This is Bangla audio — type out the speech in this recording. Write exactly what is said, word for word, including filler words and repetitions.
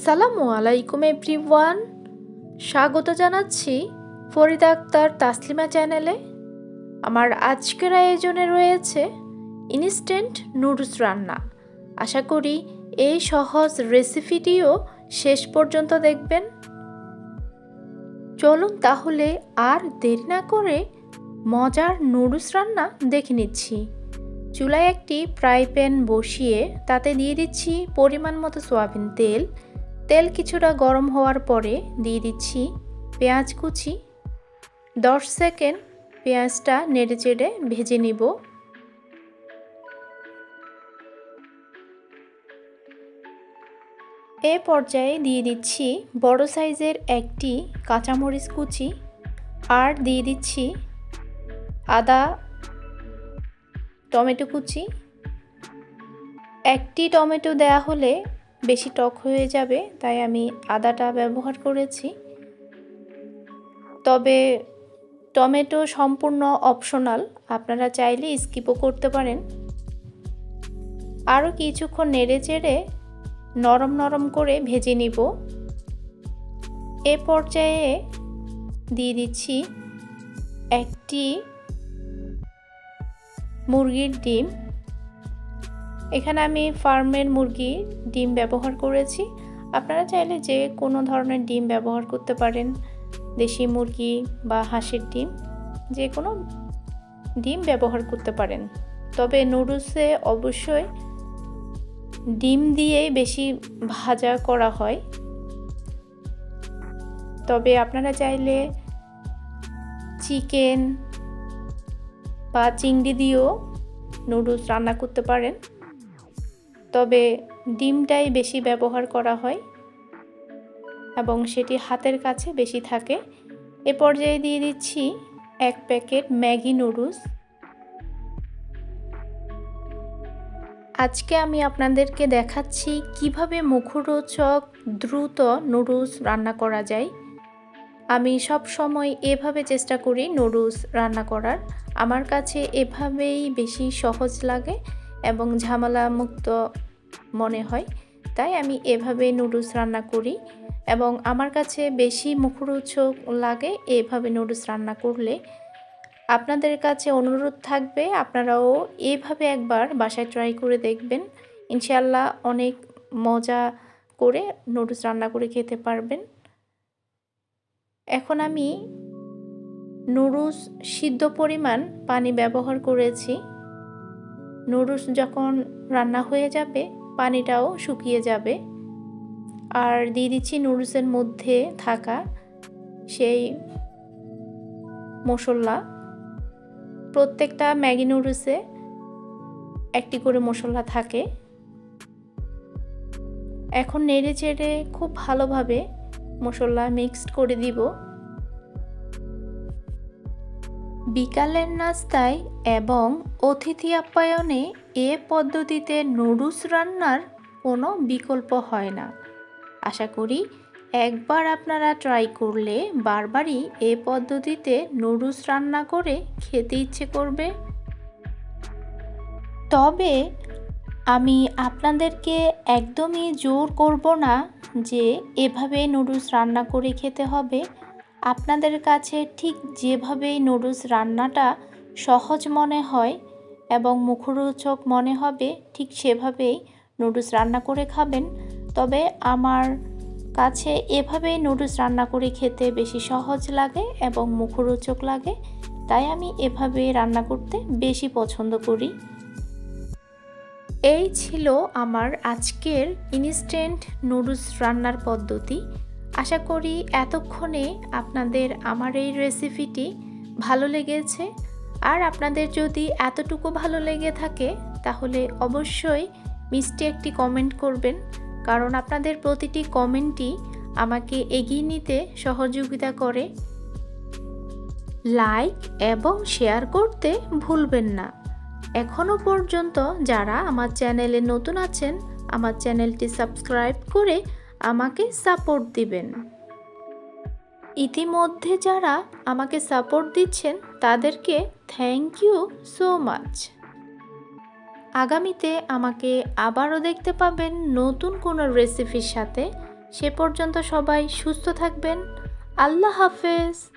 আসসালামু আলাইকুম এভরিওয়ান, স্বাগত জানাচ্ছি ফরিদা আক্তার তাসলিমা চ্যানেলে। আমার আজকের আয়োজনে রয়েছে ইনস্ট্যান্ট নুডলস রান্না। আশা করি এই সহজ রেসিপিটিও শেষ পর্যন্ত দেখবেন। চলুন তাহলে আর দেরি না করে মজার নুডলস রান্না দেখে নিচ্ছি। চুলায় একটি ফ্রাই প্যান বসিয়ে তাতে দিয়ে দিচ্ছি পরিমাণ মতো সয়াবিন তেল। তেল কিছুটা গরম হওয়ার পরে দিয়ে দিচ্ছি পেঁয়াজ কুচি। দশ সেকেন্ড পেঁয়াজটা নেড়ে চেড়ে ভেজে নিব। এ পর্যায়ে দিয়ে দিচ্ছি বড় সাইজের একটি কাঁচামরিচ কুচি আর দিয়ে দিচ্ছি আদা টমেটো কুচি। একটি টমেটো দেয়া হলে বেশি টক হয়ে যাবে, তাই আমি আদাটা ব্যবহার করেছি। তবে টমেটো সম্পূর্ণ অপশনাল, আপনারা চাইলে স্কিপও করতে পারেন। আরও কিছুক্ষণ নেড়ে চেড়ে নরম নরম করে ভেজে নিব। এ পর্যায়ে দিয়ে দিচ্ছি একটি মুরগির ডিম। এখানে আমি ফার্মের মুরগির ডিম ব্যবহার করেছি। আপনারা চাইলে যে কোনো ধরনের ডিম ব্যবহার করতে পারেন, দেশি মুরগি বা হাঁসের ডিম, যে কোনো ডিম ব্যবহার করতে পারেন। তবে নুডলসে অবশ্যই ডিম দিয়েই বেশি ভাজা করা হয়। তবে আপনারা চাইলে চিকেন বা চিংড়ি দিয়েও নুডলস রান্না করতে পারেন, তবে ডিমটাই বেশি ব্যবহার করা হয় এবং সেটি হাতের কাছে বেশি থাকে। এ পর্যায়ে দিয়ে দিচ্ছি এক প্যাকেট ম্যাগি নুডলস। আজকে আমি আপনাদেরকে দেখাচ্ছি কিভাবে মুখরোচক দ্রুত নুডলস রান্না করা যায়। আমি সব সময় এভাবে চেষ্টা করি নুডলস রান্না করার। আমার কাছে এভাবেই বেশি সহজ লাগে এবং ঝামেলা মুক্ত মনে হয়, তাই আমি এভাবে নুডলস রান্না করি এবং আমার কাছে বেশি মুখরোচক লাগে এভাবে নুডলস রান্না করলে। আপনাদের কাছে অনুরোধ থাকবে আপনারাও এভাবে একবার বাসায় ট্রাই করে দেখবেন। ইনশাআল্লাহ অনেক মজা করে নুডলস রান্না করে খেতে পারবেন। এখন আমি নুডলস সিদ্ধ পরিমাণ পানি ব্যবহার করেছি। নুডলস যখন রান্না হয়ে যাবে পানিটাও শুকিয়ে যাবে। আর দিয়ে দিচ্ছি নুডলসের মধ্যে থাকা সেই মশলা। প্রত্যেকটা ম্যাগি নুডলসে একটি করে মশলা থাকে। এখন নেড়ে চেড়ে খুব ভালোভাবে মশলা মিক্সড করে দিব। বিকালের নাস্তায় এবং অতিথি আপ্যায়নে এ পদ্ধতিতে নুডলস রান্নার কোনো বিকল্প হয় না। আশা করি একবার আপনারা ট্রাই করলে বারবারই এ পদ্ধতিতে নুডলস রান্না করে খেতে ইচ্ছে করবে। তবে আমি আপনাদেরকে একদমই জোর করব না যে এভাবে নুডলস রান্না করে খেতে হবে। আপনাদের কাছে ঠিক যেভাবে নুডলস রান্নাটা সহজ মনে হয় এবং মুখরোচক মনে হবে ঠিক সেভাবেই নুডলস রান্না করে খাবেন। তবে আমার কাছে এভাবেই নুডলস রান্না করে খেতে বেশি সহজ লাগে এবং মুখরোচক লাগে, তাই আমি এভাবে রান্না করতে বেশি পছন্দ করি। এই ছিল আমার আজকের ইনস্ট্যান্ট নুডলস রান্নার পদ্ধতি। আশা করি এতক্ষণে আপনাদের আমার এই রেসিপিটি ভালো লেগেছে। আর আপনাদের যদি এতটুকু ভালো লেগে থাকে তাহলে অবশ্যই মিষ্টি একটি কমেন্ট করবেন, কারণ আপনাদের প্রতিটি কমেন্টই আমাকে এগিয়ে নিতে সহযোগিতা করে। লাইক এবং শেয়ার করতে ভুলবেন না। এখনও পর্যন্ত যারা আমার চ্যানেলে নতুন আছেন আমার চ্যানেলটি সাবস্ক্রাইব করে আমাকে সাপোর্ট দিবেন। ইতিমধ্যে যারা আমাকে সাপোর্ট দিচ্ছেন তাদেরকে থ্যাংক ইউ সো মাচ। আগামীতে আমাকে আবারও দেখতে পাবেন নতুন কোনো রেসিপির সাথে। সে পর্যন্ত সবাই সুস্থ থাকবেন। আল্লাহ হাফেজ।